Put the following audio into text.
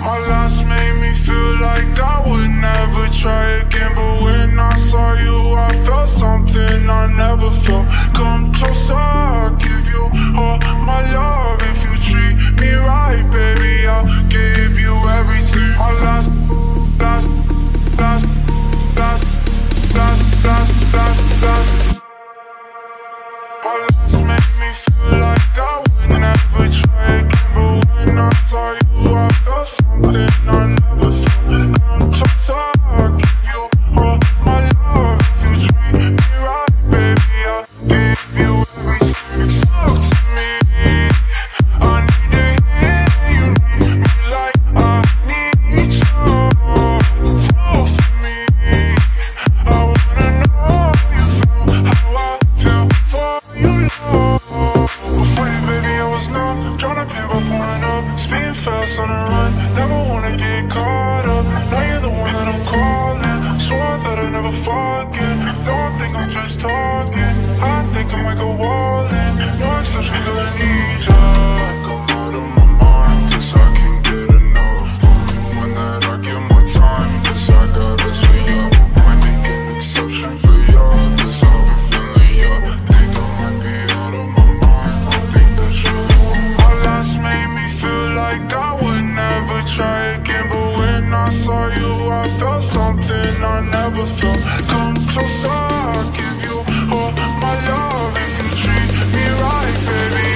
Our last made me feel like I would never try again, but when I saw you, I felt something I never felt. Come closer, I'll give you all my love. If you treat me right, baby, I'll give you everything. Our last made me feel like I would never try again, but when I saw you, I felt something I never felt. Come closer, I'll give you all my love. If you treat me right, baby, I'll give you everything. Talk to me, I need to hear you need me like I need you. Fall for me, I wanna know you feel how I feel for you, love. Before you, baby, I was numb, trying to pick up, pulling up, speeding fast on the run, never wanna get caught up. Now you're the one that I'm calling, swore that I'd never forget. Don't think I'm just talking, I think I might go all in. No exception, cause I need ya. Come out of my mind, cause I can't get enough. Only one that I give my time, cause I got us for ya. Might make an exception for ya, cause I've been feeling ya. Think I might be out of my mind, I think that you're the one. Our last made me feel like I would never try again, but when I saw you, I felt something I never felt. Come closer, I'll give you all my love. If you treat me right, baby,